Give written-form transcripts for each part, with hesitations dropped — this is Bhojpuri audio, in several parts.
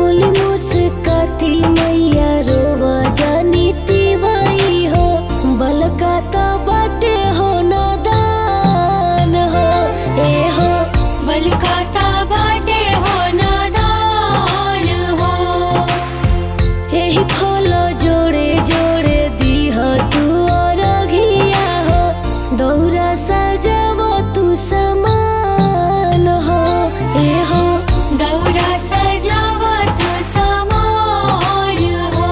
बोली मुस्काती मैया रोवा जानी तिवाई हो, बलका तो बाटे हो नादान हो। ए हो बलका तो बाटे हो नादान हो। यही फलो जोड़े जोड़े दीह तू और घिया हो, दौरा सजावो तू समान हो। ए हो दौरा सजावो तू समान हो।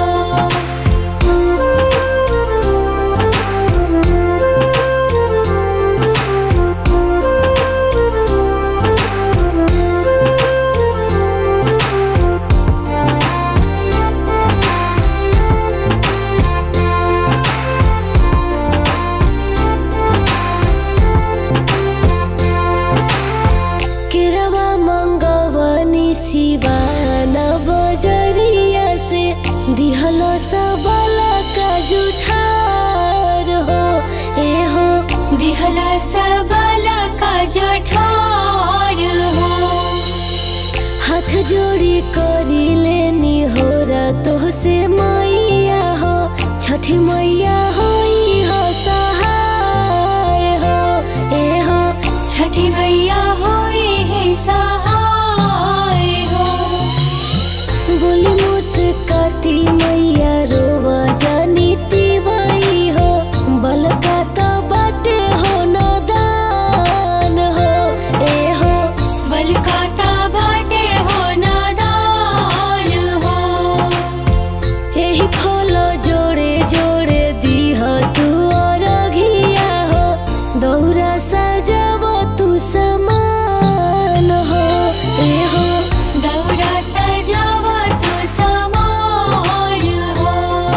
केरवा मंगवनी सिवाना बजरिया से, दिहलो सबला का जुठार हो। ए हो दिहला सबला का जठार हो। हाथ जोड़ी करी लेनी हो तो से मैया हो, छठी मैया होई हो सहाय हो। ए हो छठी मैया होई है सहाय हो। बोली मुस्काती मैया रोवा जानी तिवाई हो, बलका तो बाटे हो नादान हो। ए हो बलका तो बाटे हो नादान हो। यही फलो जोड़े जोड़े दीह तू और घिया हो, दौरा सजावो तू समान हो। ए हो दौरा सजावो तू समान हो।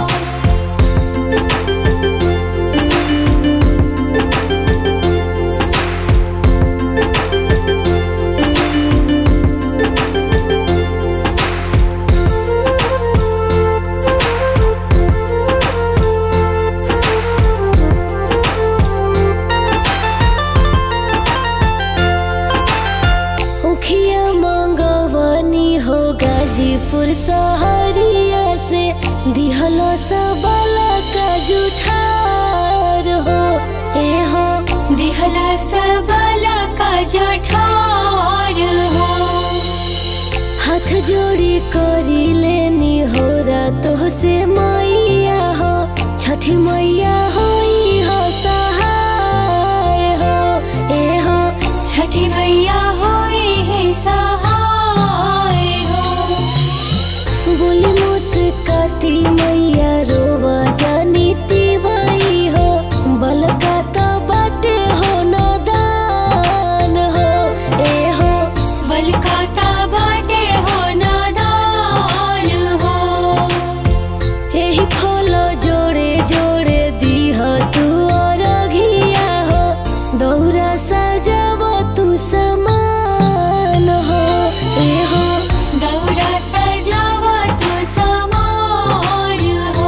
उखिया मंगवनी हो गाजीपुर सहरिया से, दिहलो सबला का जुठार हो। ए हो दिहला सबला का जठार हो। हाथ जोड़ी करी लेनी हो तो से मैया हो, छठी मैया होई हो सहाय हो। ए हो छठी मैया होई है सहाय हो। बोली मुस्काती मैया रोवा जानी तिवाई हो, बलका तो बाटे हो नादान हो। ए हो बलका तो बाटे हो नादान हो। यही फलो जोड़े जोड़े दीह तू और घिया हो, दौरा सजावो तू समान हो। ए हो दौरा सजावो तू समान हो।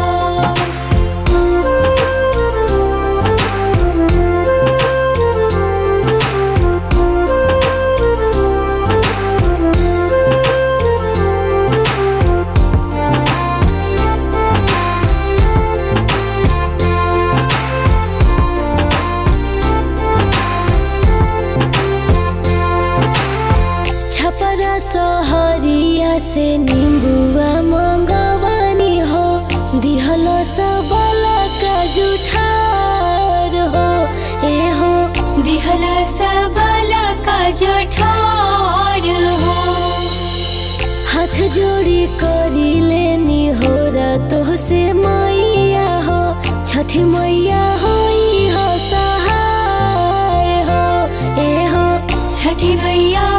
छपरा सहरिया से नींबुआ मंगवानी हो, दिहलो सबला का जुठार हो। ए हो दिहला सबला का जठार हो। हाथ जोड़ी करी लेनी हो तो से मैया हो, छठी मैया होई हो सहाय हो। ए हो छठी मैया